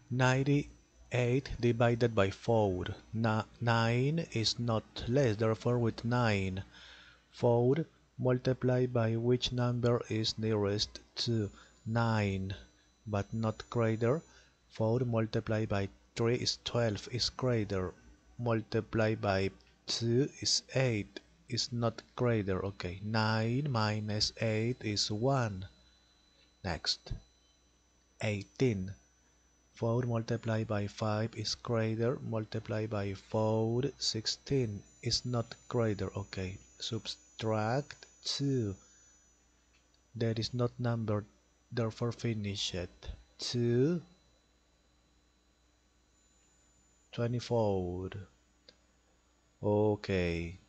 98 divided by 4. 9 is not less, therefore with 9. 4 multiplied by which number is nearest to 9 but not greater. 4 multiplied by 3 is 12, is greater. Multiplied by 2 is 8, is not greater. Okay, 9 minus 8 is 1. Next, 18. 4 multiplied by 5 is greater. Multiplied by 4, 16 is not greater. Okay, subtract 2. That is not numbered, therefore finish it. 2, 24. Okay.